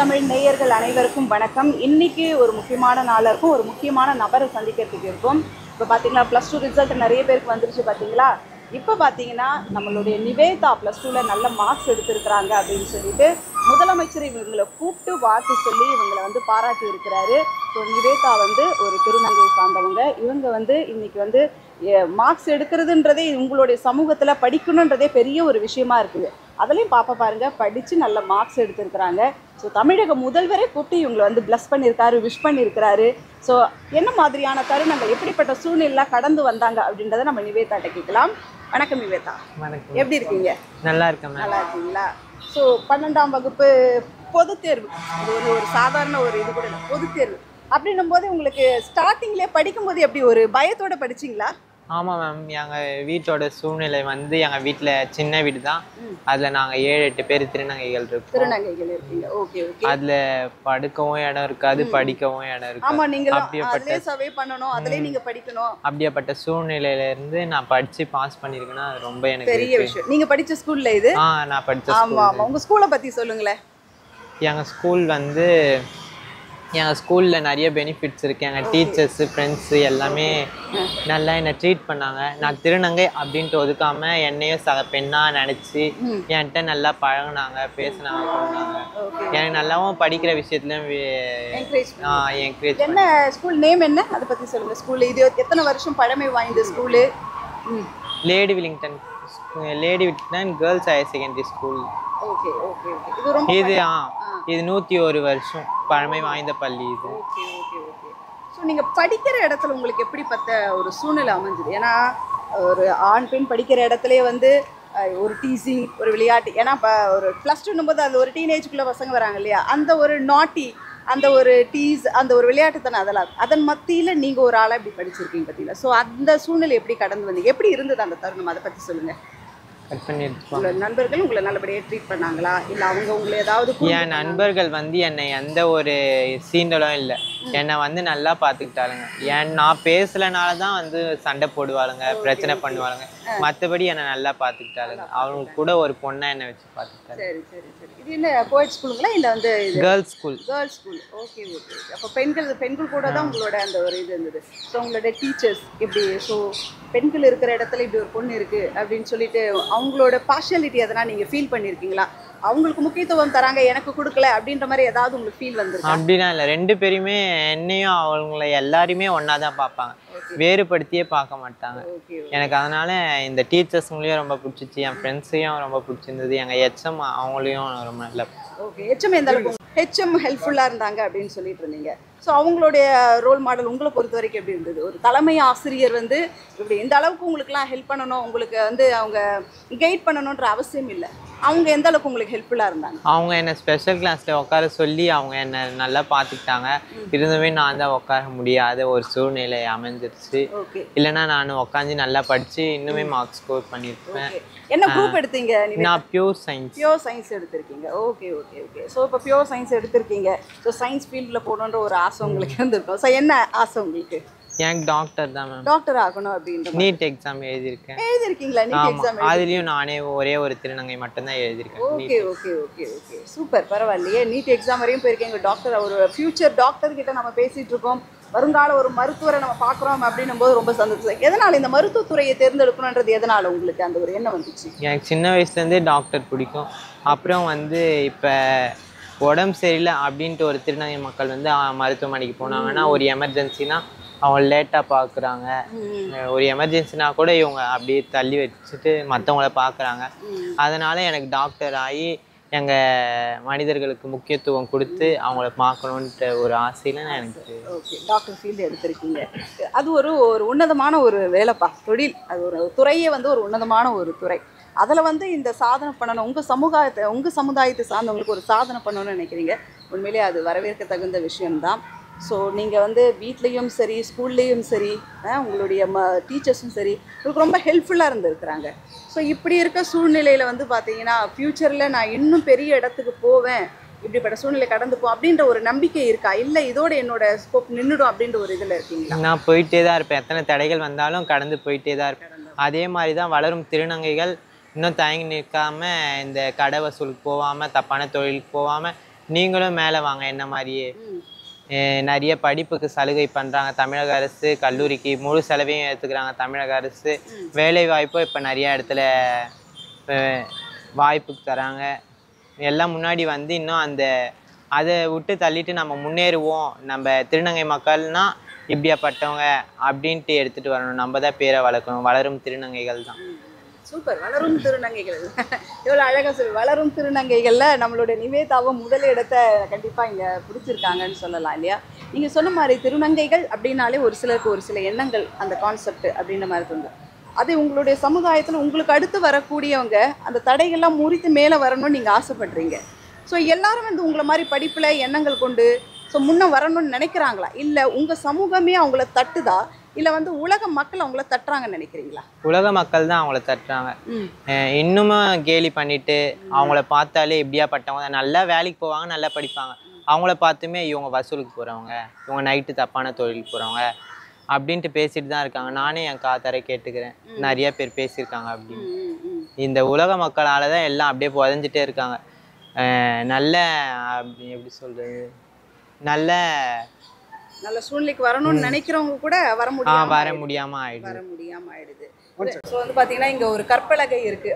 தமிழ் நேயர்கள் அனைவருக்கும் வணக்கம். இன்னைக்கு ஒரு முக்கியமான நாளாக இருக்கும், ஒரு முக்கியமான நபரை சந்திக்கிறதுக்கு இருக்கும். இப்போ பார்த்தீங்கன்னா +2 ரிசல்ட் நிறைய பேருக்கு வந்துருச்சு பார்த்தீங்களா. இப்போ பார்த்தீங்கன்னா நம்மளுடைய நிவேதா +2ல நல்ல மார்க்ஸ் எடுத்திருக்கிறாங்க அப்படின்னு சொல்லிட்டு முதலமைச்சர் இவங்களை கூப்பிட்டு வாழ்த்து சொல்லி இவங்களை வந்து பாராட்டி இருக்கிறாரு. ஸோ நிவேதா வந்து ஒரு திருநங்கை சார்ந்தவங்க. இவங்க வந்து இன்னைக்கு வந்து மார்க்ஸ் எடுக்கிறதுன்றதே உங்களுடைய சமூகத்தில் படிக்கணுன்றதே பெரிய ஒரு விஷயமா இருக்குது. அதுலேயும் பாப்பா பாருங்க படித்து நல்ல மார்க்ஸ் எடுத்திருக்கிறாங்க. ஸோ தமிழக முதல்வரே கூப்பிட்டு இவங்களை வந்து ப்ளஸ் பண்ணியிருக்காரு, விஷ் பண்ணியிருக்கிறாரு. ஸோ என்ன மாதிரியான தருணங்கள், எப்படிப்பட்ட சூழ்நிலை கடந்து வந்தாங்க அப்படின்றத நம்ம நிவேதாட்ட கேட்கலாம். வணக்கம் நிவேதா. வணக்கம். எப்படி இருக்கீங்க? நல்லா இருக்கேன். நல்லா இருக்கீங்களா? ஸோ 12ஆம் வகுப்பு பொதுத் தேர்வு, இது ஒரு சாதாரண ஒரு இது கூட இல்லை, பொதுத் தேர்வு அப்படின்னும் போது உங்களுக்கு ஸ்டார்டிங்லேயே படிக்கும்போது எப்படி ஒரு பயத்தோட படிச்சிங்களா? ஆமாம் மேம், எங்கள் வீட்டோட சூழ்நிலை வந்து எங்கள் வீட்டில் சின்ன வீடு தான். அதில் நாங்கள் 7-8 பேர் திருநங்கைகள் இருக்கோம். திருநங்கைகள் இருக்கீங்க. Okay okay. அதில் படுக்கவும் இடம் இருக்காது, படிக்கவும் இடம் இருக்காது. ஆமாம், நீங்கள் அதிலே சர்வே பண்ணணும், அதிலே நீங்கள் படிக்கணும். அப்படியேப்பட்ட சூழ்நிலையிலேருந்து நான் படித்து பாஸ் பண்ணியிருக்கேன்னா அது ரொம்ப எனக்கு பெரிய விஷயம். நீங்கள் படித்த ஸ்கூலில் இது? நான் படித்த ஆமாம் ஆமாம். உங்கள் ஸ்கூலை பற்றி சொல்லுங்களேன். எங்கள் ஸ்கூல் வந்து எங்கள் ஸ்கூலில் நிறைய பெனிஃபிட்ஸ் இருக்குது. எங்கள் டீச்சர்ஸு, ஃப்ரெண்ட்ஸு எல்லாமே நல்லா என்னை ட்ரீட் பண்ணாங்க. நான் திருநங்கை அப்படின்ட்டு ஒதுக்காமல் என்னையும் பெண்ணாக நினச்சி என்கிட்ட நல்லா பழகினாங்க, பேசினாங்க, கொண்டாங்க. எனக்கு நல்லாவும் படிக்கிற விஷயத்துலையும் என்கரேஜ். என்ன ஸ்கூல் நேம் என்ன, அதை பற்றி சொல்லுங்கள். ஸ்கூல் இது எத்தனை வருஷம் பழமை வாய்ந்த school? Lady Willingdon girls higher secondary school. Okay okay okay. இது ரொம்ப இது 101 வருஷம் பழமை வாய்ந்த பள்ளி இது. Okay okay okay. ஸோ நீங்கள் படிக்கிற இடத்துல உங்களுக்கு எப்படிப்பட்ட ஒரு சூழ்நிலை அமைஞ்சுது? ஏன்னா ஒரு ஆண் பெண் படிக்கிற இடத்துலேயே வந்து ஒரு டீசிங், ஒரு விளையாட்டு, ஏன்னா இப்போ ஒரு +2 போது அது ஒரு டீனேஜுக்குள்ளே பசங்க வராங்க இல்லையா, அந்த ஒரு நாட்டி, அந்த ஒரு டீஸ், அந்த ஒரு விளையாட்டுத்தனை, அதன் மத்தியில் நீங்கள் ஒரு ஆளாக இப்படி படிச்சிருக்கீங்க பார்த்தீங்களா. ஸோ அந்த சூழ்நிலை எப்படி கடந்து வந்தீங்க, எப்படி இருந்தது அந்த தருணம், அதை பற்றி சொல்லுங்கள். உங்களோட நண்பர்கள் உங்களை நல்லபடியாக ட்ரீட் பண்ணாங்களா, இல்லை அவங்க உங்களை ஏதாவது? என் நண்பர்கள் வந்து என்னை எந்த ஒரு சீண்டலும் இல்லை, என்னை வந்து நல்லா பார்த்துக்கிட்டாளுங்க. நான் பேசலைனால தான் வந்து சண்டை போடுவாளுங்க, பிரச்சனை பண்ணுவாளுங்க. மற்றபடி என்னை நல்லா பார்த்துக்கிட்டாளுங்க. அவங்க கூட ஒரு பொண்ணை என்னை வச்சு பார்த்துக்கிட்டாங்க. சரி சரி சரி. இது என்ன கோயட் ஸ்கூலுங்களா இல்லை வந்து girls school? Girls school. Okay okay. அப்போ பெண்கள் கூட தான் உங்களோட அந்த ஒரு இது இருந்தது. ஸோ உங்களோட டீச்சர்ஸ் எப்படி, ஸோ பெண்கள் இருக்கிற இடத்துல இப்படி ஒரு பொண்ணு இருக்குது அப்படின்னு சொல்லிட்டு அவங்களோட பார்ஷியாலிட்டி எதனா நீங்கள் ஃபீல் பண்ணியிருக்கீங்களா? அவங்களுக்கு முக்கியத்துவம் தராங்க, எனக்கு கொடுக்கல அப்படின்ற மாதிரி ஏதாவது உங்களுக்கு ஃபீல் வந்துருக்கு? அப்படின்னா இல்லை, 2 பேருமே என்னையும் அவங்கள எல்லாருமே ஒன்றா தான் பார்ப்பாங்க, வேறுபடுத்தியே பார்க்க மாட்டாங்க. எனக்கு அதனால இந்த டீச்சர்ஸுங்களையும் ரொம்ப பிடிச்சிச்சு, என் ஃப்ரெண்ட்ஸையும் ரொம்ப பிடிச்சிருந்தது, எங்கள் HM அவங்களையும் ரொம்ப நல்லா. ஓகே. HM எந்த அளவுக்கு? HM ஹெல்ப்ஃபுல்லாக இருந்தாங்க அப்படின்னு சொல்லிட்டு இருந்தீங்க. ஸோ அவங்களுடைய ரோல் மாடல் உங்களை பொறுத்த வரைக்கும் எப்படி இருந்தது? ஒரு தலைமை ஆசிரியர் வந்து இப்படி எந்த அளவுக்கு உங்களுக்குலாம் ஹெல்ப் பண்ணணும், உங்களுக்கு வந்து அவங்க கைட் பண்ணணுன்ற அவசியம் இல்லை, அவங்க எந்த அளவுக்கு உங்களுக்கு ஹெல்ப்ஃபுல்லாக இருந்தாங்க? அவங்க என்னை ஸ்பெஷல் கிளாஸில் உட்கார சொல்லி அவங்க என்னை நல்லா பார்த்துக்கிட்டாங்க. இருந்துமே நான் தான் உட்கார முடியாத ஒரு சூழ்நிலை அமைஞ்சிருச்சு. இல்லைன்னா நான் உட்காந்து நல்லா படித்து இன்னுமே மார்க்ஸ் ஸ்கோர் பண்ணியிருப்பேன். என்ன குரூப் எடுத்தீங்க? நான் பியூர் சயின்ஸ். பியூர் சயின்ஸ் எடுத்திருக்கீங்க. Okay okay okay. ஸோ இப்போ பியூர் சயின்ஸ் எடுத்திருக்கீங்க. ஸோ சயின்ஸ் ஃபீல்டில் போகணுன்ற ஒரு ஆசை உங்களுக்கு இருந்திருக்கும். ஸோ என்ன ஆசை உங்களுக்கு? எனக்கு டாக்டர் தான் மேம். டாக்டர் ஆகணும் அப்படின்ற நீட் எக்ஸாம் எழுதியிருக்கேன். எழுதிருக்கீங்களா? நீட் எக்ஸாம் அதுலேயும் நானே ஒரே ஒரு திருநங்கை மட்டும்தான் எழுதியிருக்கேன். Okay okay okay okay. Super, பரவாயில்லையே. நீட் எக்ஸாம் வரையும் போயிருக்கீங்க. டாக்டர், ஒரு ஃபியூச்சர் டாக்டர் கிட்ட நம்ம பேசிகிட்டு இருக்கோம். வருங்கால ஒரு மருத்துவரை நம்ம பார்க்குறோம் அப்படின்னும் போது ரொம்ப சந்தோஷம். எதனால் இந்த மருத்துவத்துறையை தேர்ந்தெடுக்கணுன்றது எதனால் உங்களுக்கு அந்த ஒரு எண்ணம் வந்துச்சு? எனக்கு சின்ன வயசுலேருந்தே டாக்டர் பிடிக்கும். அப்புறம் வந்து இப்போ உடம்பு சரியில்லை அப்படின்ட்டு ஒரு திருநங்கை மக்கள் வந்து மருத்துவமனைக்கு போனாங்கன்னா, ஒரு எமர்ஜென்சினா அவங்க லேட்டாக பார்க்குறாங்க. ஒரு எமர்ஜென்சினா கூட இவங்க அப்படியே தள்ளி வச்சுட்டு மற்றவங்கள பார்க்குறாங்க. அதனால் எனக்கு டாக்டர் ஆகி எங்கள் மனிதர்களுக்கு முக்கியத்துவம் கொடுத்து அவங்கள பார்க்கணுன்ட்டு ஒரு ஆசையில் நான் எனக்கு. ஓகே, டாக்டர் ஃபீல்டு எடுத்திருக்கீங்க. அது ஒரு உன்னதமான ஒரு வேலைப்பா, தொழில். அது ஒரு துறையே வந்து ஒரு உன்னதமான ஒரு துறை. அதில் வந்து இந்த சாதனை பண்ணணும், உங்கள் சமுதாயத்தை சார்ந்தவங்களுக்கு ஒரு சாதனை பண்ணணும்னு நினைக்கிறீங்க. உண்மையிலேயே அது வரவேற்க தகுந்த விஷயம்தான். ஸோ நீங்கள் வந்து வீட்லேயும் சரி, ஸ்கூல்லேயும் சரி, உங்களுடைய டீச்சர்ஸும் சரி உங்களுக்கு ரொம்ப ஹெல்ப்ஃபுல்லாக இருந்திருக்கிறாங்க. ஸோ இப்படி இருக்க சூழ்நிலையில் வந்து பார்த்தீங்கன்னா ஃப்யூச்சரில் நான் இன்னும் பெரிய இடத்துக்கு போவேன், இப்படிப்பட்ட சூழ்நிலை கடந்து போ அப்படின்ற ஒரு நம்பிக்கை இருக்கா? இல்லை இதோட என்னோட ஸ்கோப் நின்றுடும் அப்படின்ற ஒரு இதில் இருக்கீங்களா? நான் போயிட்டே தான் இருப்பேன், எத்தனை தடைகள் வந்தாலும் கடந்து போயிட்டே தான் இருப்பேன். அதே மாதிரி தான் வளரும் திருநங்கைகள் இன்னும் தயங்கி நிற்காமல் இந்த கடை வசூலுக்கு போகாமல், தப்பான தொழிலுக்கு போகாமல் நீங்களும் மேலே வாங்க என்ன மாதிரியே. நிறைய படிப்புக்கு சலுகை பண்ணுறாங்க தமிழக அரசு. கல்லூரிக்கு முழு செலவையும் ஏற்றுக்கிறாங்க தமிழக அரசு. வேலை வாய்ப்பும் இப்போ நிறைய இடத்துல வாய்ப்புக்கு தராங்க. எல்லாம் முன்னாடி வந்து இன்னும் அதை விட்டு தள்ளிட்டு நம்ம முன்னேறுவோம், நம்ம திருநங்கை மக்கள்னா இப்படியாப்பட்டவங்க அப்படின்ட்டு எடுத்துகிட்டு வரணும். நம்ம தான் பேரை வளர்க்கணும். வளரும் திருநங்கைகள் தான். சூப்பர். வளரும் திருநங்கைகள் எவ்வளோ அழகாக சொல்லி. வளரும் திருநங்கைகளில் நம்மளுடைய நிவேதாவும் முதல் இடத்தை கண்டிப்பாக இங்கே பிடிச்சிருக்காங்கன்னு சொல்லலாம் இல்லையா? நீங்கள் சொன்ன மாதிரி திருநங்கைகள் அப்படின்னாலே ஒரு சிலருக்கு ஒரு சில எண்ணங்கள், அந்த கான்செப்ட் அப்படின்ற மாதிரி தோணும். அது உங்களுடைய சமுதாயத்தில் உங்களுக்கு அடுத்து வரக்கூடியவங்க அந்த தடைகள்லாம் முறித்து மேலே வரணும்னு நீங்கள் ஆசைப்படுறீங்க. ஸோ எல்லாரும் வந்து உங்களை மாதிரி படிப்பில் எண்ணங்கள் கொண்டு ஸோ முன்னே வரணும்னு நினைக்கிறாங்களா, இல்லை உங்கள் சமூகமே அவங்கள தட்டுதா, இல்லை வந்து உலக மக்கள் அவங்கள தட்டுறாங்கன்னு நினைக்கிறீங்களா? உலக மக்கள் தான் அவங்கள தட்டுறாங்க. இன்னுமும் கேலி பண்ணிட்டு அவங்கள பார்த்தாலே எப்படியாப்பட்டவங்க, நல்லா வேலைக்கு போவாங்க, நல்லா படிப்பாங்க, அவங்கள பார்த்துமே இவங்க வசூலுக்கு போகிறவங்க, இவங்க நைட்டு தப்பான தொழிலுக்கு போகிறவங்க அப்படின்ட்டு பேசிட்டு தான் இருக்காங்க. நானே என் காத்தாரை கேட்டுக்கிறேன், நிறைய பேர் பேசியிருக்காங்க அப்படின்னு. இந்த உலக மக்களால் தான் எல்லாம் அப்படியே புதஞ்சிட்டே இருக்காங்க. நல்ல எப்படி சொல்கிறது, நல்ல சூழ்நிலைக்கு வரணும்னு நினைக்கிறவங்க கூட வர முடியாம ஆயிடுது. ஸோ வந்து பார்த்தீங்கன்னா இங்கே ஒரு கற்பலகை இருக்குது.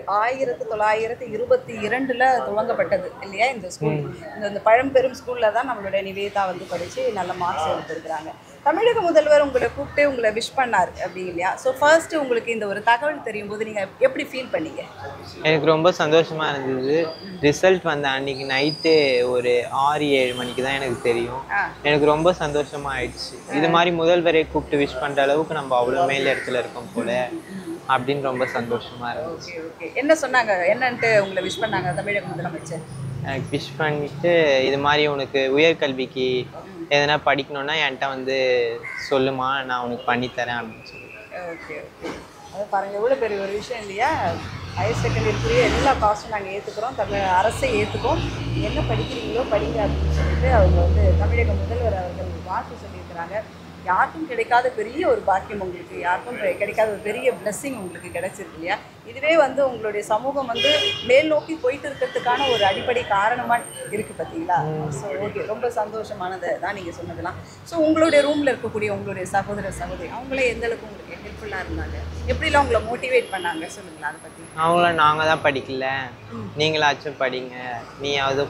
1922 துவங்கப்பட்டது இல்லையா இந்த ஸ்கூல். இந்த பழம்பெரும் ஸ்கூலில் தான் நம்மளுடைய நிவேதா வந்து படித்து நல்ல மார்க்ஸ் எடுத்துருக்குறாங்க. தமிழக முதல்வர் உங்களை கூப்பிட்டு உங்களை விஷ் பண்ணார் அப்படி இல்லையா? ஸோ ஃபர்ஸ்ட்டு உங்களுக்கு இந்த ஒரு தகவல் தெரியும் போது நீங்கள் எப்படி ஃபீல் பண்ணீங்க? எனக்கு ரொம்ப சந்தோஷமாக இருந்தது. ரிசல்ட் வந்த அன்றைக்கி நைட்டு ஒரு 6-7 மணிக்கு தான் எனக்கு தெரியும். எனக்கு ரொம்ப சந்தோஷமாக ஆயிடுச்சு. இது மாதிரி முதல்வரை கூப்பிட்டு விஷ் பண்ணுற அளவுக்கு நம்ம அவ்வளோ மேல் இடத்துல இருக்கோம் போல அப்படின்னு ரொம்ப சந்தோஷமாக இருந்துச்சு. என்ன சொன்னாங்க, என்னன்ட்டு உங்களை விஷ் பண்ணாங்க தமிழக முதலமைச்சர்? எனக்கு விஷ் பண்ணிட்டு இது மாதிரி உனக்கு உயர்கல்விக்கு எதனா படிக்கணும்னா என்கிட்ட வந்து சொல்லுமா, நான் உனக்கு பண்ணித்தரேன் அப்படின்னு சொல்லி. Okay okay. அது பாருங்கள் எவ்வளோ பெரிய ஒரு விஷயம் இல்லையா? ஹையர் செகண்டரிக்குரிய எல்லா காஸ்ட்டும் நாங்கள் ஏற்றுக்கிறோம், தமிழ் அரசை ஏற்றுக்கோம், என்ன படிக்கிறீங்களோ படிங்க அப்படின்னு சொல்லிட்டு அவங்க வந்து தமிழக முதல்வர் அவர்கள் வாழ்த்து சொல்லியிருக்கிறாங்க. யாருக்கும் கிடைக்காத பெரிய ஒரு பாக்கியம் உங்களுக்கு, யாருக்கும் கிடைக்காத ஒரு பெரிய பிளெஸ்ஸிங் உங்களுக்கு கிடைச்சிருக்கு இல்லையா? இதுவே வந்து உங்களுடைய சமூகம் வந்து மேல் நோக்கி போயிட்டு இருக்கிறதுக்கான ஒரு அடிப்படை காரணமாக இருக்குது பார்த்தீங்களா? ஸோ ஓகே, ரொம்ப சந்தோஷமானதை தான் நீங்கள் சொன்னதெல்லாம். ஸோ உங்களுடைய ரூமில் இருக்கக்கூடிய உங்களுடைய சகோதர சகோதரி அவங்களே எந்த அளவுக்கு உங்களுக்கு ஹெல்ப்ஃபுல்லாக இருந்தாங்க, எப்படிலாம் உங்களை மோட்டிவேட் பண்ணாங்க சொல்லுங்களா அதை பற்றி? அவங்கள நாங்கள் தான் படிக்கல, நீங்களாச்சும் படிங்க, நீயாவது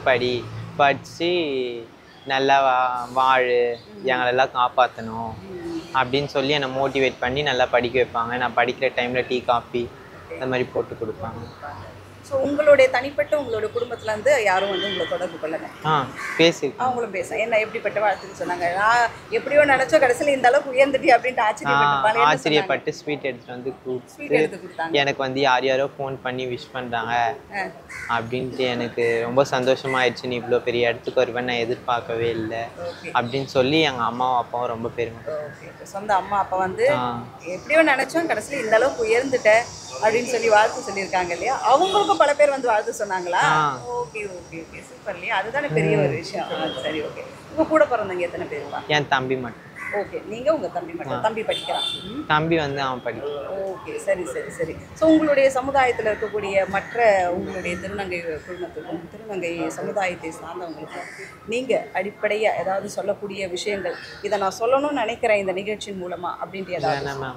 படித்து நல்லா வாழு, எங்களெல்லாம் காப்பாற்றணும் அப்படின்னு சொல்லி என்னை மோட்டிவேட் பண்ணி நல்லா படிக்க வைப்பாங்க. நான் படிக்கிற டைமில் டீ காஃபி அந்த மாதிரி போட்டு கொடுப்பாங்க. ஸோ உங்களுடைய தனிப்பட்ட உங்களோட குடும்பத்துலேருந்து யாரும் வந்து உங்களை தொடர்பு கொள்ளலை? பேசியிருக்கேன். அவங்களும் பேசுகிறேன். என்ன எப்படிப்பட்ட வாழ்த்துன்னு சொன்னாங்க? நான் எப்படியோ நினச்சோ கடைசியில் இந்த அளவுக்கு உயர்ந்துட்டி அப்படின்ட்டு ஆச்சரியப்பட்டு ஸ்வீட் எடுத்துகிட்டு வந்து கொடுத்தாங்க. எனக்கு வந்து யாரோ ஃபோன் பண்ணி விஷ் பண்ணுறாங்க அப்படின்ட்டு எனக்கு ரொம்ப சந்தோஷமாயிடுச்சு. நீ இவ்வளோ பெரிய இடத்துக்கு வருவேன் நான் எதிர்பார்க்கவே இல்லை அப்படின்னு சொல்லி எங்கள் அம்மாவும் அப்பாவும் ரொம்ப பெருமை. சொந்த அம்மா அப்பா வந்து எப்படியோ நினச்சோம் கடைசியில் இந்த அளவுக்கு உயர்ந்துட்டேன் அப்படின்னு சொல்லி வாழ்த்து சொல்லியிருக்காங்க இல்லையா? அவங்களுக்கும் பல பேர் வந்து வாழ்த்து சொன்னாங்களா? ஓகே ஓகே ஓகே, சூப்பர் இல்லையா? அதுதானே பெரிய ஒரு விஷயம். சரி ஓகே. உங்கள் கூட பிறந்தவங்க எத்தனை பேருப்பா? என் தம்பி மட்டும். ஓகே, நீங்கள் உங்கள் தம்பி மட்டும். தம்பி படிக்கிறான்? தம்பி வந்து அவன் படிக்கிறான். ஓகே, சரி சரி சரி. ஸோ உங்களுடைய சமுதாயத்தில் இருக்கக்கூடிய மற்ற உங்களுடைய திருநங்கை குடும்பத்துக்கும் திருநங்கை சமுதாயத்தை சார்ந்தவங்களுக்கும் நீங்கள் அடிப்படையாக ஏதாவது சொல்லக்கூடிய விஷயங்கள், இதை நான் சொல்லணும்னு நினைக்கிறேன் இந்த நிகழ்ச்சியின் மூலமாக அப்படின்ட்டு ஏதாவது?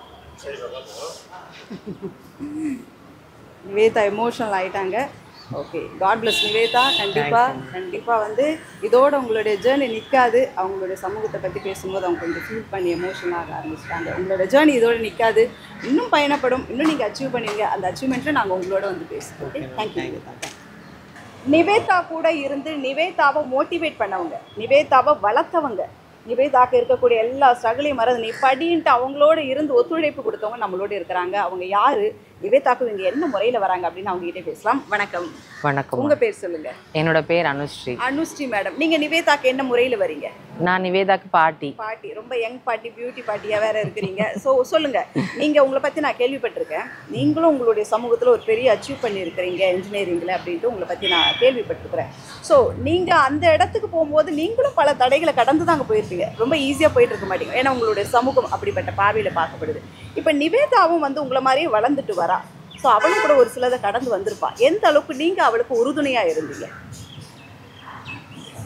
நிவேதா எமோஷனல் ஆகிட்டாங்க. Okay, God bless Nivetha. கண்டிப்பாக வந்து இதோட உங்களுடைய ஜேர்னி நிற்காது. அவங்களுடைய சமூகத்தை பற்றி பேசும்போது அவங்க கொஞ்சம் ஃபீல் பண்ணி எமோஷனலாக ஆரம்பிச்சிட்டாங்க. உங்களோட ஜேர்னி இதோடு நிற்காது, இன்னும் பயணப்படும், இன்னும் நீங்கள் அச்சீவ் பண்ணுவீங்க. அந்த அச்சீவ்மெண்ட்டில் நாங்கள் உங்களோட வந்து பேசுவோம். Okay, thank you Nivetha. நிவேதா கூட இருந்து நிவேதாவை மோட்டிவேட் பண்ணவங்க, நிவேதாவை வளர்த்தவங்க, நிவேதாக்கு இருக்கக்கூடிய எல்லா ஸ்ட்ரகிளையும் மறந்து நீ படின்ட்டு அவங்களோட இருந்து ஒத்துழைப்பு கொடுத்தவங்க நம்மளோட இருக்கிறாங்க. அவங்க யாரு, நிவேதாக்கு இங்கே என்ன முறையில் வராங்க அப்படின்னு அவங்க கிட்டே பேசலாம். வணக்கம். வணக்கம். உங்கள் பேர் சொல்லுங்கள். என்னோட பேர் அனுஸ்ரீ. அனுஸ்ரீ மேடம், நீங்கள் நிவேதாக்கு என்ன முறையில் வரீங்க? நான் நிவேதாக்கு பாட்டி. ரொம்ப யங் பாட்டி, பியூட்டி பாட்டியாக வேற இருக்கிறீங்க. ஸோ சொல்லுங்கள், நீங்கள் உங்களை பற்றி நான் கேள்விப்பட்டிருக்கேன். நீங்களும் உங்களுடைய சமூகத்தில் ஒரு பெரிய அச்சீவ் பண்ணியிருக்கிறீங்க இன்ஜினியரிங்கில் அப்படின்ட்டு உங்களை பற்றி நான் கேள்விப்பட்டிருக்கிறேன். ஸோ நீங்கள் அந்த இடத்துக்கு போகும்போது நீங்களும் பல தடைகளை கடந்து தாங்க போயிருப்பீங்க. ரொம்ப ஈஸியாக போயிட்டு இருக்க மாட்டீங்க, ஏன்னா உங்களுடைய சமூகம் அப்படிப்பட்ட பார்வையில் பார்க்கப்படுது. இப்போ நிவேதாவும் வந்து உங்களை மாதிரியே வளர்ந்துட்டு வரா. ஸோ அவளும் கூட ஒரு சிலதை கடந்து வந்திருப்பா. எந்த அளவுக்கு நீங்கள் அவளுக்கு உறுதுணையாக இருந்தீங்க?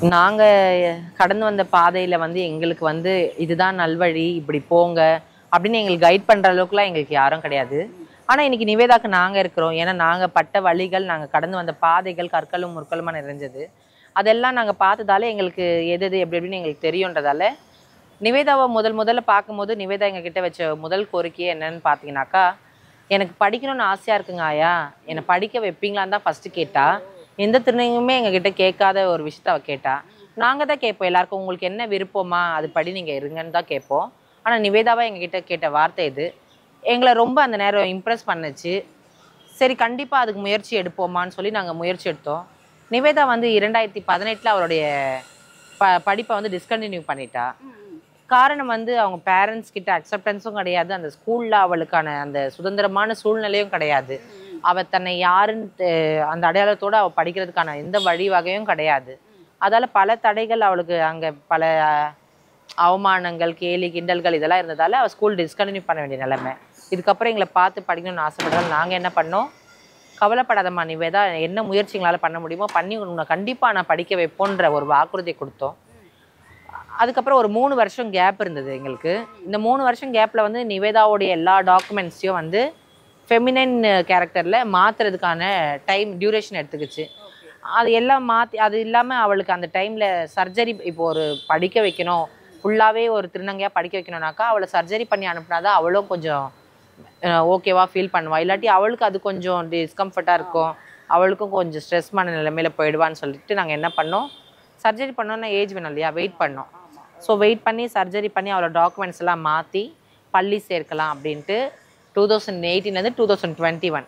நாங்கள் கடந்து வந்த பாதையில் வந்து எங்களுக்கு வந்து இதுதான் நல்வழி, இப்படி போங்க அப்படின்னு எங்களுக்கு கைட் பண்ணுற அளவுக்குலாம் எங்களுக்கு யாரும் கிடையாது. ஆனால் இன்னைக்கு நிவேதாக்கு நாங்கள் இருக்கிறோம். ஏன்னா நாங்கள் பட்ட வழிகள், நாங்கள் கடந்து வந்த பாதைகள் கற்களும் முற்களுமா நிறைஞ்சது. அதெல்லாம் நாங்கள் பார்த்ததால எங்களுக்கு எது எது எப்படி எப்படின்னு எங்களுக்கு தெரியுன்றதால நிவேதாவை முதல்ல பார்க்கும்போது நிவேதா எங்ககிட்ட வச்ச முதல் கோரிக்கையே என்னன்னு பார்த்தீங்கன்னாக்கா, எனக்கு படிக்கணும்னு ஆசையாக இருக்குங்க ஆயா, என்னை படிக்க வைப்பீங்களான்னு தான் ஃபஸ்ட்டு கேட்டா. எந்த திருநங்கையுமே எங்ககிட்ட கேட்காத ஒரு விஷயத்த அவள் கேட்டா. நாங்கள் தான் கேட்போம் எல்லாருக்கும், உங்களுக்கு என்ன விருப்பமா அது படி நீங்கள் இருங்கன்னு தான் கேட்போம். ஆனால் நிவேதாவாக எங்ககிட்ட கேட்ட வார்த்தை இது எங்களை ரொம்ப அந்த நேரம் இம்ப்ரெஸ் பண்ணுச்சு. சரி கண்டிப்பாக அதுக்கு முயற்சி எடுப்போமான்னு சொல்லி நாங்கள் முயற்சி எடுத்தோம். நிவேதா வந்து 2018 அவளுடைய படிப்பை வந்து டிஸ்கண்டினியூ பண்ணிட்டா. காரணம் வந்து அவங்க பேரண்ட்ஸ் கிட்ட அக்செப்டன்ஸும் கிடையாது, அந்த ஸ்கூலில் அவளுக்கான அந்த சுதந்திரமான சூழ்நிலையும் கிடையாது. அவள் தன்னை யாருன்னு அந்த அடையாளத்தோடு அவள் படிக்கிறதுக்கான எந்த வழிவகையும் கிடையாது. அதால் பல தடைகள் அவளுக்கு அங்கே பல அவமானங்கள், கேலி கிண்டல்கள் இதெல்லாம் இருந்ததால் அவள் ஸ்கூல் டிஸ்கண்டினியூ பண்ண வேண்டிய நிலைமை. இதுக்கப்புறம் எங்களை பார்த்து படிக்கணும்னு ஆசைப்படுறதால நாங்கள் என்ன பண்ணோம், கவலைப்படாதம்மா நிவேதா, என்ன முயற்சிங்களால் பண்ண முடியுமோ பண்ணி உன்னை கண்டிப்பாக நான் படிக்க வைப்போன்ற ஒரு வாக்குறுதியை கொடுத்தோம். அதுக்கப்புறம் ஒரு 3 வருஷம் கேப் இருந்தது எங்களுக்கு. இந்த 3 வருஷம் கேப்பில் வந்து நிவேதாவோடைய எல்லா டாக்குமெண்ட்ஸையும் வந்து ஃபெமினைன் கேரக்டரில் மாற்றுறதுக்கான டைம் டியூரேஷன் எடுத்துக்கிச்சு. அது எல்லாம் மாற்றி, அது இல்லாமல் அவளுக்கு அந்த டைமில் சர்ஜரி, இப்போ ஒரு படிக்க வைக்கணும் ஃபுல்லாகவே ஒரு திருநங்கையாக படிக்க வைக்கணும்னாக்கா அவளை சர்ஜரி பண்ணி அனுப்புனாதான் அவளும் கொஞ்சம் ஓகேவா ஃபீல் பண்ணுவா. இல்லாட்டி அவளுக்கு அது கொஞ்சம் டிஸ்கம்ஃபர்ட்டாக இருக்கும், அவளுக்கும் கொஞ்சம் ஸ்ட்ரெஸ் பண்ண நிலைமையில் போயிடுவான்னு சொல்லிட்டு நாங்கள் என்ன பண்ணோம், சர்ஜரி பண்ணோன்னா ஏஜ் வேணும் இல்லையா, வெயிட் பண்ணோம். ஸோ வெயிட் பண்ணி சர்ஜரி பண்ணி அவளோட டாக்குமெண்ட்ஸ் எல்லாம் மாற்றி பள்ளி சேர்க்கலாம் அப்படின்ட்டு 2018 2021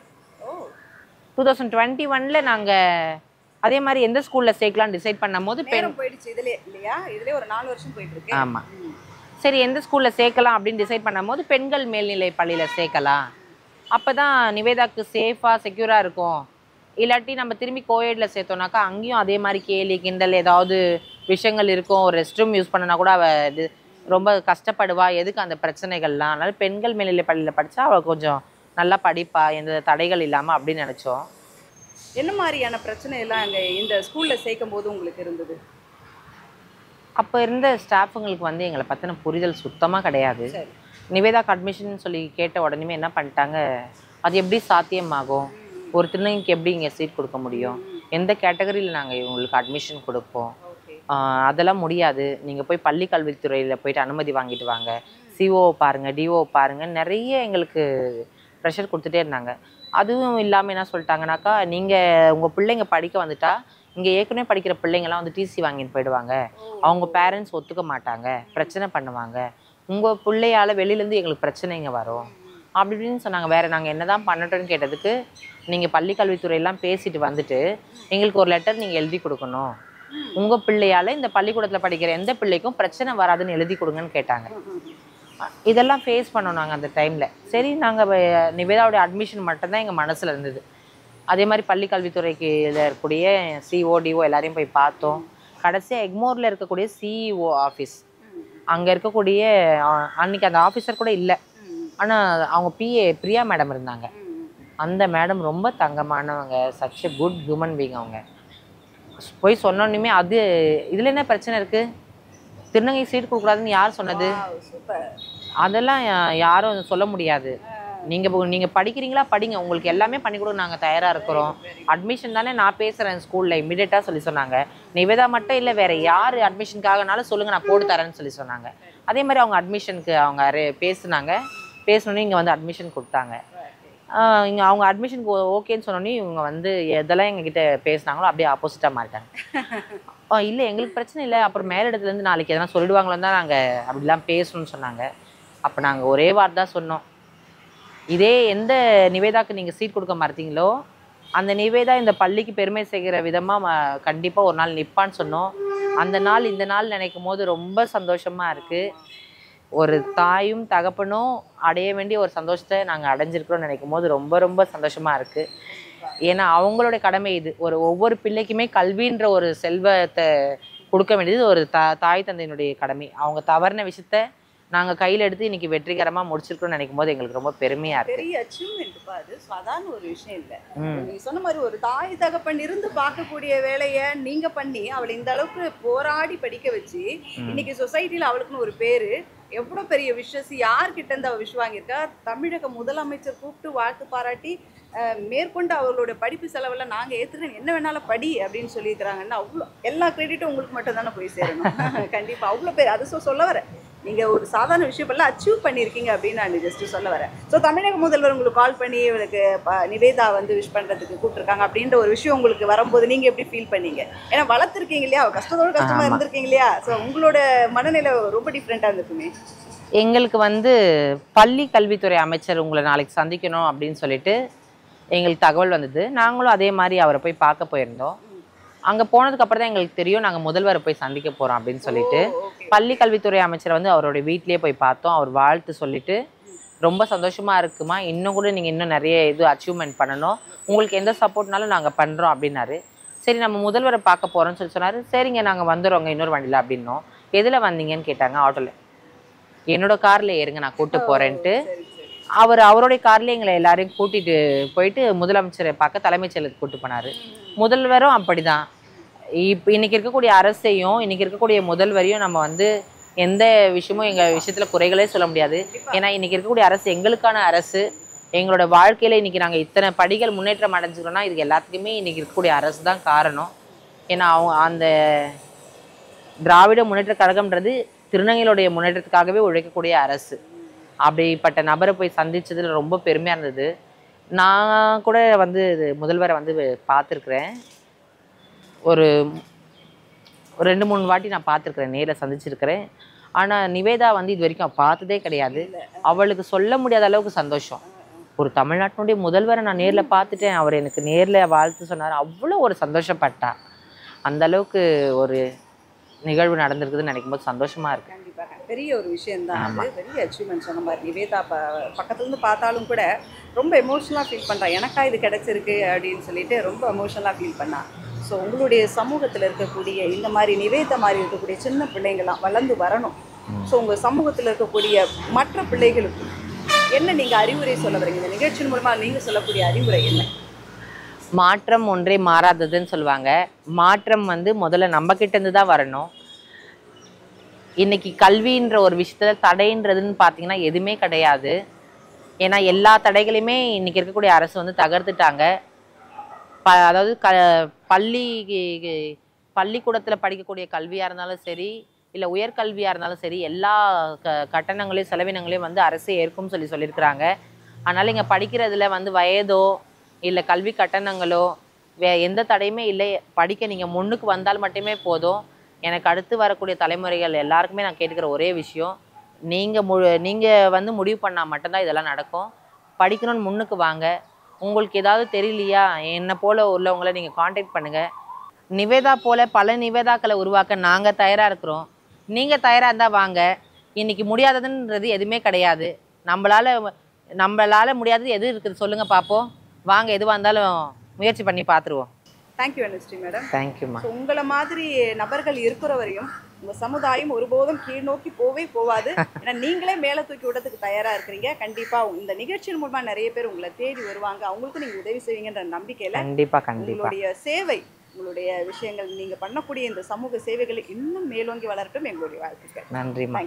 2021 நாங்கள் அதே மாதிரி எந்த ஸ்கூலில் சேர்க்கலாம்னு டிசைட் பண்ணும் போது போயிடுச்சு இதுலேயே இல்லையா, இதுலேயே ஒரு 4 வருஷம் போயிட்டு இருக்கு. ஆமாம், சரி எந்த ஸ்கூலில் சேர்க்கலாம் அப்படின்னு டிசைட் பண்ணும் போது பெண்கள் மேல்நிலை பள்ளியில் சேர்க்கலாம், அப்போ தான் நிவேதாக்கு சேஃபாக செக்யூராக இருக்கும். இல்லாட்டி நம்ம திரும்பி கோயடில் சேர்த்தோம்னாக்கா அங்கேயும் அதே மாதிரி கேலி கிண்டல் ஏதாவது விஷயங்கள் இருக்கும், ஒரு ரெஸ்ட் ரூம் யூஸ் பண்ணனா கூட அவள் ரொம்ப கஷ்டப்படுவா, எதுக்கு அந்த பிரச்சனைகள்லாம். அதனால பெண்கள் மேல்நிலை பள்ளியில் படித்தா அவள் கொஞ்சம் நல்லா படிப்பா, எந்த தடைகள் இல்லாமல் அப்படின்னு நினச்சோம். என்ன மாதிரியான பிரச்சனை எல்லாம் அங்கே இந்த ஸ்கூலில் சேர்க்கும் போது உங்களுக்கு இருந்தது? அப்போ இருந்த ஸ்டாஃபுங்களுக்கு வந்து எங்களை பற்றின புரிதல் சுத்தமாக கிடையாது. நிவேதாக்கு அட்மிஷன் சொல்லி கேட்ட உடனே என்ன பண்ணிட்டாங்க, அது எப்படி சாத்தியமாகும், ஒரு திருநங்கைக்கு எப்படி இங்கே சீட் கொடுக்க முடியும், எந்த கேட்டகரியில் நாங்கள் இவங்களுக்கு அட்மிஷன் கொடுப்போம், அதெல்லாம் முடியாது, நீங்கள் போய் பள்ளி கல்வித்துறையில் போயிட்டு அனுமதி வாங்கிட்டு வாங்க, சிஓ பாருங்கள், டிஓ பாருங்கள், நிறைய எங்களுக்கு ப்ரெஷர் கொடுத்துட்டே இருந்தாங்க. அதுவும் இல்லாமல் என்ன சொல்லிட்டாங்கனாக்கா, நீங்கள் உங்கள் பிள்ளைங்க படிக்க வந்துட்டா இங்கே ஏற்கனவே படிக்கிற பிள்ளைங்கள்லாம் வந்து டிசி வாங்கிட்டு போயிடுவாங்க, அவங்க பேரண்ட்ஸ் ஒத்துக்க மாட்டாங்க, பிரச்சனை பண்ணுவாங்க, உங்கள் பிள்ளையால் வெளியிலேருந்து எங்களுக்கு பிரச்சனைங்க வரும் அப்படி இப்படின்னு சொன்னாங்க. வேறு நாங்கள் என்ன தான் பண்ணட்டோன்னு கேட்டதுக்கு, நீங்கள் பள்ளி கல்வித்துறையெல்லாம் பேசிட்டு வந்துட்டு எங்களுக்கு ஒரு லெட்டர் நீங்கள் எழுதி கொடுக்கணும், உங்கள் பிள்ளையால் இந்த பள்ளிக்கூடத்தில் படிக்கிற எந்த பிள்ளைக்கும் பிரச்சனை வராதுன்னு எழுதி கொடுங்கன்னு கேட்டாங்க. இதெல்லாம் ஃபேஸ் பண்ணோம் நாங்கள் அந்த டைமில். சரி நாங்கள் நிவேதாவுடைய அட்மிஷன் மட்டும்தான் எங்கள் மனசில் இருந்தது. அதே மாதிரி பள்ளி கல்வித்துறைக்கு இருக்கக்கூடிய சிஓ டிஓ எல்லாரையும் போய் பார்த்தோம். கடைசியாக எக்மோரில் இருக்கக்கூடிய சிஇஓ ஆஃபீஸ், அங்கே இருக்கக்கூடிய அன்றைக்கி அந்த ஆஃபீஸர் கூட இல்லை, ஆனால் அவங்க பிரியா மேடம் இருந்தாங்க. அந்த மேடம் ரொம்ப தங்கமானவங்க, such a good human being. அவங்க போய் சொன்னோன்னுமே அது இதில் என்ன பிரச்சனை இருக்குது, திருநங்கை சீட் கொடுக்கூடாதுன்னு யார் சொன்னது, அதெல்லாம் யாரும் சொல்ல முடியாது, நீங்கள் படிக்கிறீங்களா படிங்க, உங்களுக்கு எல்லாமே பண்ணி கொடுக்க நாங்கள் தயாராக இருக்கிறோம், அட்மிஷன் தானே நான் பேசுகிறேன் ஸ்கூலில் இம்மிடியட்டாக சொல்லி சொன்னாங்க. நிவேதா மட்டும் இல்லை, வேறு யார் அட்மிஷனுக்காகனாலும் சொல்லுங்கள் நான் போட்டு தரேன்னு சொல்லி சொன்னாங்க. அதே மாதிரி அவங்க அட்மிஷனுக்கு அவங்க பேசணுன்னே இங்கே வந்து அட்மிஷன் கொடுத்தாங்க. இங்கே அவங்க அட்மிஷனுக்கு ஓகேன்னு சொன்னோன்னே இவங்க வந்து எதெல்லாம் எங்ககிட்ட பேசினாங்களோ அப்படியே ஆப்போசிட்டாக மாறிட்டாங்க. இல்லை எங்களுக்கு பிரச்சனை இல்லை, அப்புறம் மேலிடத்துலேருந்து நாளைக்கு எதனா சொல்லிடுவாங்களோன்னு தான் நாங்கள் அப்படிலாம் பேசணும்னு சொன்னாங்க. அப்போ நாங்கள் ஒரே வார்த்தை தான் சொன்னோம், இதே எந்த நிவேதாக்கு நீங்கள் சீட் கொடுக்க மாட்டீங்களோ அந்த நிவேதா இந்த பள்ளிக்கு பெருமை செய்கிற விதமாக கண்டிப்பாக ஒரு நாள் நிற்பான்னு சொன்னோம். அந்த நாள் இந்த நாள் நினைக்கும் போது ரொம்ப சந்தோஷமாக இருக்குது. ஒரு தாயும் தகப்பனும் அடைய வேண்டிய ஒரு சந்தோஷத்தை நாங்கள் அடைஞ்சிருக்கிறோம்னு நினைக்கும் போது ரொம்ப ரொம்ப சந்தோஷமாக இருக்குது. ஏன்னா அவங்களுடைய கடமை இது, ஒவ்வொரு பிள்ளைக்குமே கல்வின்ற ஒரு செல்வத்தை கொடுக்க வேண்டியது ஒரு தாய் தந்தையினுடைய கடமை. அவங்க தவறின விஷயத்த நாங்கள் கையில் எடுத்து இன்னைக்கு வெற்றிகரமாக முடிச்சிருக்கோம்னு நினைக்கும் போது எங்களுக்கு ரொம்ப பெருமையாக இருக்குது. பெரிய அச்சீவ்மெண்ட்ப்பா அது, சாதாரண ஒரு விஷயம் இல்லை. நீங்க சொன்ன மாதிரி ஒரு தாய் தகப்பன் இருந்து பார்க்கக்கூடிய வேலையை நீங்க பண்ணி அவளை இந்த அளவுக்கு போராடி படிக்க வச்சு இன்னைக்கு சொசைட்டில அவளுக்குன்னு ஒரு பேரு, எவ்வளவு பெரிய விஷஸ், யார்கிட்ட இருந்து அவ விஷ் வாங்கியிருக்கா, தமிழக முதலமைச்சர் கூப்பிட்டு வாழ்த்து பாராட்டி மேற்கொண்டு அவர்களோட படிப்பு செலவெல்லாம் நாங்க ஏத்துக்கிறோம், என்ன வேணாலும் படி அப்படின்னு சொல்லியிருக்கிறாங்கன்னா அவ்வளோ எல்லா கிரெடிட்டும் உங்களுக்கு மட்டும் தானே போய் சேரணும். கண்டிப்பா அவ்வளோ பேர் அது சொல்ல வரேன். நீங்க ஒரு சாதாரண விஷயம் எல்லாம் அச்சீவ் பண்ணியிருக்கீங்க அப்படின்னு நான் ஜஸ்ட் சொல்ல வரேன். ஸோ தமிழக முதல்வர் உங்களுக்கு கால் பண்ணி இவளுக்கு நிவேதா வந்து விஷ் பண்றதுக்கு கூப்பிட்டுருக்காங்க அப்படின்ற ஒரு விஷயம் உங்களுக்கு வரும்போது நீங்க எப்படி ஃபீல் பண்ணீங்க? ஏன்னா வளர்த்துருக்கீங்க இல்லையா, கஷ்டத்தோட கஷ்டமா இருந்திருக்கீங்க இல்லையா, ஸோ உங்களோட மனநிலை ரொம்ப டிஃப்ரெண்டா இருந்திருக்குமே. எங்களுக்கு வந்து பள்ளி கல்வித்துறை அமைச்சர் உங்களை நாளைக்கு சந்திக்கணும் அப்படின்னு சொல்லிட்டு எங்களுக்கு தகவல் வந்தது. நாங்களும் அதே மாதிரி அவரை போய் பார்க்க போயிருந்தோம். அங்கே போனதுக்கு அப்புறம் தான் எங்களுக்கு தெரியும் நாங்கள் முதல்வரை போய் சந்திக்க போகிறோம் அப்படின்னு சொல்லிட்டு. பள்ளி கல்வித்துறை அமைச்சரை வந்து அவரோட வீட்லேயே போய் பார்த்தோம். அவர் வாழ்த்து சொல்லிட்டு ரொம்ப சந்தோஷமாக இருக்குமா, இன்னும் கூட நீங்கள் இன்னும் நிறைய இது அச்சீவ்மெண்ட் பண்ணணும், உங்களுக்கு எந்த சப்போர்ட்னாலும் நாங்கள் பண்ணுறோம் அப்படின்னாரு. சரி நம்ம முதல்வரை பார்க்க போகிறோன்னு சொல்லி சொன்னார். சரிங்க நாங்கள் வந்துடுறோங்க இன்னொரு வண்டியில் அப்படின்னோம். எதில் வந்தீங்கன்னு கேட்டாங்க. ஆட்டோவில். என்னோட காரில் ஏறுங்க நான் கூப்பிட்டு போகிறேன்ட்டு அவருடைய கார்லேயே எங்களை எல்லாரையும் கூட்டிகிட்டு போயிட்டு முதலமைச்சரை பார்க்க தலைமைச் செயலருக்கு கூப்பிட்டு போனார். முதல்வரும் அப்படிதான். இப்போ இன்னைக்கு இருக்கக்கூடிய அரசையும் இன்னைக்கு இருக்கக்கூடிய முதல்வரையும் நம்ம வந்து எந்த விஷயமும் எங்கள் விஷயத்தில் குறைகளே சொல்ல முடியாது. ஏன்னா இன்னைக்கு இருக்கக்கூடிய அரசு எங்களுக்கான அரசு. எங்களோட வாழ்க்கையில் இன்னைக்கு நாங்கள் இத்தனை படிகள் முன்னேற்றம் அடைஞ்சிக்கிறோம்னா இதுக்கு எல்லாத்துக்குமே இன்னைக்கு இருக்கக்கூடிய அரசு தான் காரணம். ஏன்னா அந்த திராவிட முன்னேற்ற கழகம்ன்றது திருநங்கைகளுடைய முன்னேற்றத்துக்காகவே உழைக்கக்கூடிய அரசு. அப்படிப்பட்ட நபரை போய் சந்திச்சதுல ரொம்ப பெருமையாக இருந்தது. நான் கூட வந்து முதல்வரை வந்து பார்த்துருக்குறேன். ஒரு 2-3 வாட்டி நான் பார்த்துருக்குறேன், நேரில் சந்திச்சிருக்கிறேன். ஆனால் நிவேதா வந்து இது வரைக்கும் பார்த்ததே கிடையாது. அவளுக்கு சொல்ல முடியாத அளவுக்கு சந்தோஷம். ஒரு தமிழ்நாட்டினுடைய முதல்வரை நான் நேரில் பார்த்துட்டேன், அவர் எனக்கு நேரில் வாழ்த்து சொன்னார், அவ்வளோ ஒரு சந்தோஷப்பட்டா. அந்த அளவுக்கு ஒரு நிகழ்வு நடந்திருக்குதுன்னு நினைக்கும் போது சந்தோஷமா இருக்கு. கண்டிப்பாக பெரிய ஒரு விஷயம் தான் அது, பெரிய அச்சீவ்மெண்ட். சொன்ன மாதிரி நிவேதா பக்கத்துலேருந்து பார்த்தாலும் கூட ரொம்ப எமோஷனலாக ஃபீல் பண்ணுறா, எனக்கா இது கிடைச்சிருக்கு அப்படின்னு சொல்லிட்டு ரொம்ப எமோஷனலாக ஃபீல் பண்ணா. ஸோ உங்களுடைய சமூகத்தில் இருக்கக்கூடிய இந்த மாதிரி நிவேதா மாதிரி இருக்கக்கூடிய சின்ன பிள்ளைங்கள்லாம் வளர்ந்து வரணும். ஸோ உங்கள் சமூகத்தில் இருக்கக்கூடிய மற்ற பிள்ளைகளுக்கு என்ன நீங்கள் அறிவுரை சொல்ல வரீங்க? இந்த நிகழ்ச்சியின் மூலமாக நீங்கள் சொல்லக்கூடிய அறிவுரை என்ன? மாற்றம் ஒன்றே மாறாததுன்னு சொல்லுவாங்க. மாற்றம் வந்து முதல்ல நம்ம கிட்ட இருந்து தான் வரணும். இன்னைக்கு கல்வின்ற ஒரு விஷயத்துல தடைன்றதுன்னு பார்த்தீங்கன்னா எதுவுமே கிடையாது. ஏன்னா எல்லா தடைகளையுமே இன்னைக்கு இருக்கக்கூடிய அரசு வந்து தகர்த்துட்டாங்க. அதாவது பள்ளிக்கூடத்தில் படிக்கக்கூடிய கல்வியாக இருந்தாலும் சரி, இல்லை உயர்கல்வியாக இருந்தாலும் சரி, எல்லா கட்டணங்களையும் செலவினங்களையும் வந்து அரசே ஏற்கும்னு சொல்லியிருக்கிறாங்க. அதனால் இங்கே படிக்கிறதுல வந்து வயதோ இல்லை கல்வி கட்டணங்களோ எந்த தடையுமே இல்லை. படிக்க நீங்கள் முன்னுக்கு வந்தால் மட்டுமே போதும். எனக்கு அடுத்து வரக்கூடிய தலைமுறைகள் எல்லாருக்குமே நான் கேட்டுக்கிற ஒரே விஷயம், நீங்கள் வந்து முடிவு பண்ணால் மட்டும்தான் இதெல்லாம் நடக்கும். படிக்கணும்னு முன்னுக்கு வாங்க. உங்களுக்கு ஏதாவது தெரியலையா, என்னை போல் உள்ளவங்கள நீங்கள் காண்டாக்ட் பண்ணுங்கள். நிவேதா போல் பல நிவேதாக்களை உருவாக்க நாங்கள் தயாராக இருக்கிறோம். நீங்கள் தயாராக இருந்தால் வாங்க. இன்றைக்கி முடியாததுன்றது எதுவுமே கிடையாது. நம்மளால் முடியாதது எது இருக்குது சொல்லுங்கள் பார்ப்போம். வாங்க, எதுவாக இருந்தாலும் முயற்சி பண்ணி பார்த்துருவோம். Thank you Anusree madam. தேங்க்யூம்மா. உங்களை மாதிரி நபர்கள் இருக்கிற வரையும் உங்கள் சமுதாயம் ஒருபோதும் கீழ் நோக்கி போவாது. ஏன்னா நீங்களே மேலே தூக்கி விடத்துக்கு தயாராக இருக்கிறீங்க. கண்டிப்பாக இந்த நிகழ்ச்சியின் மூலமாக நிறைய பேர் உங்களை தேடி வருவாங்க. அவங்களுக்கும் நீங்கள் உதவி செய்வீங்கன்ற நம்பிக்கையில் கண்டிப்பாக உங்களுடைய சேவை, உங்களுடைய விஷயங்கள், நீங்கள் பண்ணக்கூடிய இந்த சமூக சேவைகளை இன்னும் மேலோங்கி வளரட்டும் எங்களுடைய வாழ்த்துக்கள். நன்றிம்மா.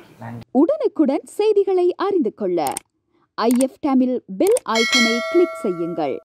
உடனுக்குடன் செய்திகளை அறிந்து கொள்ள IF தமிழ் பெல் ஐக்கனை கிளிக் செய்யுங்கள்.